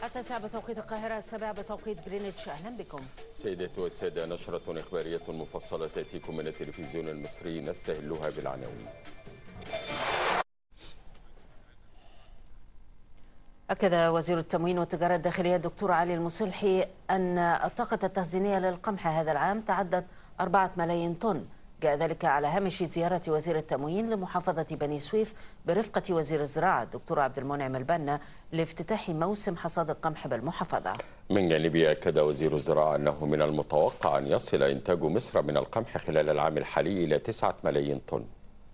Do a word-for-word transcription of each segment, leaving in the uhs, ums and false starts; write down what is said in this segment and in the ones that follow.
التاسعة بتوقيت القاهرة، السابعة بتوقيت جرينتش. أهلا بكم. سيداتي والسادة، نشرة إخبارية مفصلة تأتيكم من التلفزيون المصري، نستهلها بالعناوين. أكد وزير التموين والتجارة الداخلية الدكتور علي المصلحي أن الطاقة التخزينية للقمح هذا العام تعدت أربعة ملايين طن. جاء ذلك على هامش زيارة وزير التموين لمحافظة بني سويف برفقة وزير الزراعة الدكتور عبد المنعم البنا لافتتاح موسم حصاد القمح بالمحافظة. من جانبه أكد وزير الزراعة أنه من المتوقع أن يصل إنتاج مصر من القمح خلال العام الحالي إلى تسعة ملايين طن.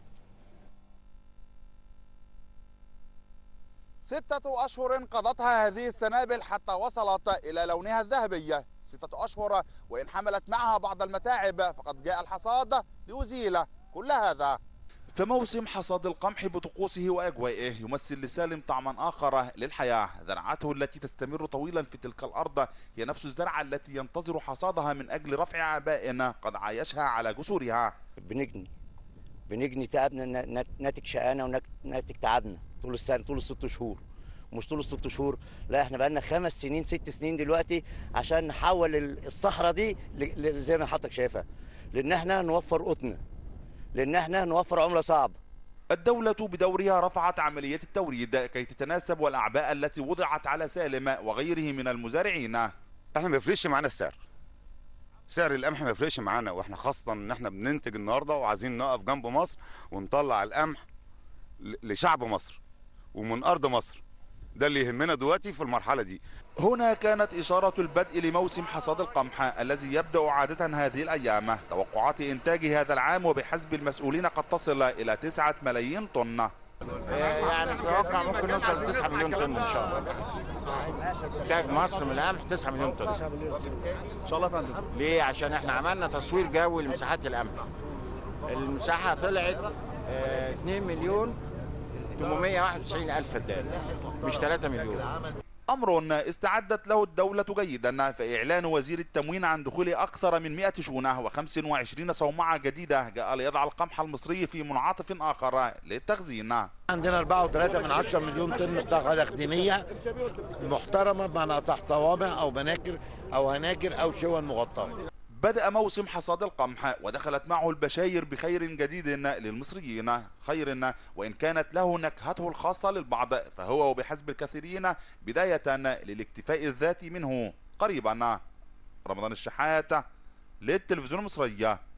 ستة أشهر قضتها هذه السنابل حتى وصلت إلى لونها الذهبي. ستة أشهر وإن حملت معها بعض المتاعب، فقد جاء الحصاد ليزيل كل هذا. فموسم حصاد القمح بطقوسه وأجوائه يمثل لسالم طعما آخر للحياة. زرعته التي تستمر طويلا في تلك الأرض هي نفس الزرعة التي ينتظر حصادها من أجل رفع عباء قد عايشها على جسورها. بنجني بنجني تعبنا، ناتج شقانا وناتج تعبنا طول السنه، طول الست شهور. مش طول الست شهور، لا، احنا بقالنا خمس سنين ست سنين دلوقتي عشان نحول الصحراء دي زي ما حضرتك شايفها، لان احنا نوفر قطن، لان احنا نوفر عمله صعبه. الدولة بدورها رفعت عملية التوريد كي تتناسب والأعباء التي وضعت على سالم وغيره من المزارعين. احنا ما يفرقش معانا السعر، سعر القمح ما يفرقش معانا، واحنا خاصة ان احنا بننتج النهارده وعايزين نقف جنب مصر ونطلع القمح لشعب مصر ومن ارض مصر. ده اللي يهمنا دلوقتي في المرحلة دي. هنا كانت إشارة البدء لموسم حصاد القمح الذي يبدأ عادة هذه الأيام. توقعات إنتاج هذا العام وبحسب المسؤولين قد تصل إلى تسعة ملايين طن. يعني نتوقع ممكن نوصل ل تسعة مليون طن إن شاء الله. إنتاج مصر من القمح تسعة مليون طن. إن شاء الله يا فندم. ليه؟ عشان إحنا عملنا تصوير جوي لمساحات القمح. المساحة طلعت اثنين مليون ثمانمائة وواحد وتسعين ألف فدان، مش ثلاثة مليون. أمر استعدت له الدولة جيدا، فإعلان وزير التموين عن دخول أكثر من مئة شونة وخمس وعشرين صومعة جديدة جاء ليضع القمح المصري في منعطف آخر للتخزين. عندنا أربعة وثلاثة من عشرة مليون طن طاقة تخزينية محترمة، بمعنى تحت صوامع أو مناكر أو هناكر أو شون مغطاة. بدأ موسم حصاد القمح ودخلت معه البشاير بخير جديد للمصريين، خير وإن كانت له نكهته الخاصة للبعض، فهو وبحسب الكثيرين بداية للاكتفاء الذاتي منه قريبا. رمضان الشحات للتلفزيون المصري.